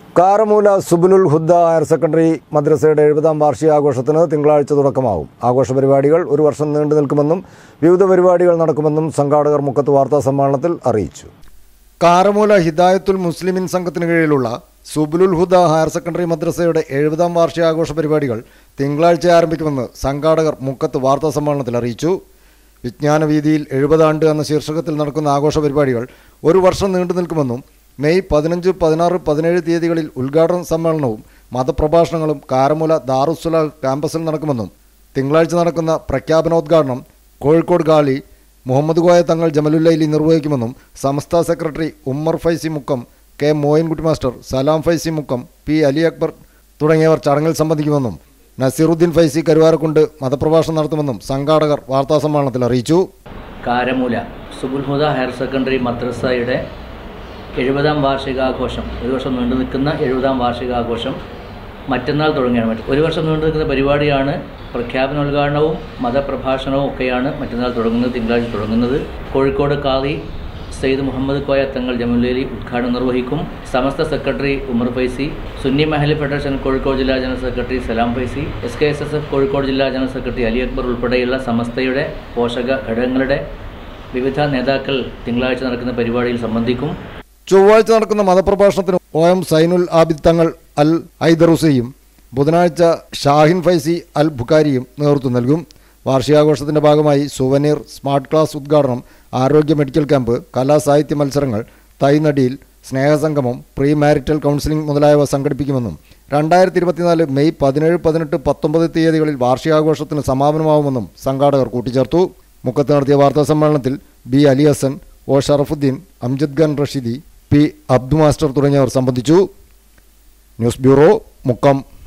Karamoola Subulul Huda higher secondary മദ്രസയുടെ 70ാം വാർഷികാഘോഷത്തിന് തിങ്കളാഴ്ച തുടക്കമാവും. ആഘോഷ പരിപാടികൾ ഒരു വർഷം നീണ്ടു നിൽക്കുമെന്നും വിവിധ പരിപാടികൾ നടക്കുമെന്നും സംഘാടകർ മുക്കത്ത് വാർത്താ സമ്മേളനത്തിൽ അറിയിച്ചു. കാരമൂല ഹിദായത്തുൽ മുസ്ലിമീൻ സംഘത്തിന് കീഴിലുള്ള സുബുലുൽ ഹുദ ഹയർ സെക്കൻഡറി മദ്രസയുടെ 70ാം വാർഷികാഘോഷ പരിപാടികൾ തിങ്കളാഴ്ച ആരംഭിക്കുമെന്ന് സംഘാടകർ മുക്കത്ത് വാർത്താ സമ്മേളനത്തിൽ അറിയിച്ചു. വിജ്ഞാനവീതിയിൽ 70 ആണ്ട് എന്ന ശീർഷകത്തിൽ നടക്കുന്ന ആഘോഷ പരിപാടികൾ ഒരു വർഷം നീണ്ടു നിൽക്കുമെന്നും മെയ് 15, 16, 17 തീയതികളിൽ ഉദ്ഘാടന സമ്മേളനവും മതപ്രഭാഷണങ്ങളും കാരമൂല ദാറുസ്സലാഹ് ക്യാമ്പസിൽ നടക്കുമെന്നും തിങ്കളാഴ്ച നടക്കുന്ന പ്രഖ്യാപനോദ്ഘാടനം കോഴിക്കോട് ഖാലി മുഹമ്മദ് കോയ തങ്ങൾ ജമലുല്ലൈലി നിർവഹിക്കുമെന്നും സംസ്ഥാന secretary Ummer Faizy Mukkam, K Moinkutty master, Salam Faizy Mukkam, P Ali Akbar തുടങ്ങിയവർ ചടങ്ങിൽ സംബന്ധിക്കുമെന്നും നസീറുദ്ദീൻ ഫൈസി കരുവാരക്കുണ്ട് മതപ്രഭാഷണം നടത്തുമെന്നും സംഘാടകർ വാർത്താസമ്മേളനത്തിൽ അറിയിച്ചു. കാരമൂല സുബുൽ ഹുദ ഹയർ സെക്കൻഡറി മദ്രസയുടെ 70ാം വാർഷികാഘോഷം, ഒരു വർഷം നീണ്ടു നിൽക്കുന്ന 70ാം വാർഷികാഘോഷം മറ്റന്നാൾ തുടങ്ങുകയാണ്. ഒരു വർഷം നീണ്ടു നിൽക്കുന്ന പരിപാടിയാണ്. പ്രഖ്യാപനോദ്ഘാടനവും മതപ്രഭാഷണവും ഒക്കെയാണ് മറ്റന്നാൾ തുടങ്ങുന്നത്, തിങ്കളാഴ്ച തുടങ്ങുന്നത്. കോഴിക്കോട് ഖാദി സയ്യിദ് മുഹമ്മദ് കോയ തങ്ങൾ ജമലുല്ലൈലി ഉദ്ഘാടനം നിർവഹിക്കും. സമസ്ത സെക്രട്ടറി ഉമർ ഫൈസി, സുന്നി മഹൽ ഫെഡറേഷൻ കോഴിക്കോട് ജില്ലാ general secretary Salam Faizy, SKSSF Kozhikode ജില്ലാ ജനറൽ സെക്രട്ടറി അലി അക്ബർ ഉൾപ്പെടെയുള്ള സമസ്തയുടെ പോഷക ഘടകങ്ങളുടെ വിവിധ നേതാക്കൾ തിങ്കളാഴ്ച നടക്കുന്ന പരിപാടിയിൽ സംബന്ധിക്കും. ചൊവ്വാഴ്ച നടക്കുന്ന മതപ്രഭാഷണത്തിന് OM സൈനുൽ ആബിദ് തങ്ങൾ അൽ ഐദറുസയും ബുധനാഴ്ച ഷാഹിൻ ഫൈസി അൽ ബുഖാരിയും നേതൃത്വം നൽകും. വാർഷികാഘോഷത്തിൻ്റെ ഭാഗമായി സുവനീർ, സ്മാർട്ട് ക്ലാസ് ഉദ്ഘാടനം, ആരോഗ്യ മെഡിക്കൽ ക്യാമ്പ്, കലാ സാഹിത്യ മത്സരങ്ങൾ, തൈനടിയിൽ, സ്നേഹസംഗമം, പ്രീ മാരിറ്റൽ കൗൺസിലിംഗ് മുതലായവ സംഘടിപ്പിക്കുമെന്നും 2024 മെയ് 17, 18, 19 തീയതികളിൽ വാർഷികാഘോഷത്തിന് സമാപനമാവുമെന്നും സംഘാടകർ കൂട്ടിച്ചേർത്തു. മുക്കത്ത് നടത്തിയ വാർത്താ സമ്മേളനത്തിൽ B Ali Hasan, O Sharafuddin, Amjad Khan Rashidi, P Abdu master തുടങ്ങിയവർ സംബന്ധിച്ചു. News bureau, Mukkam.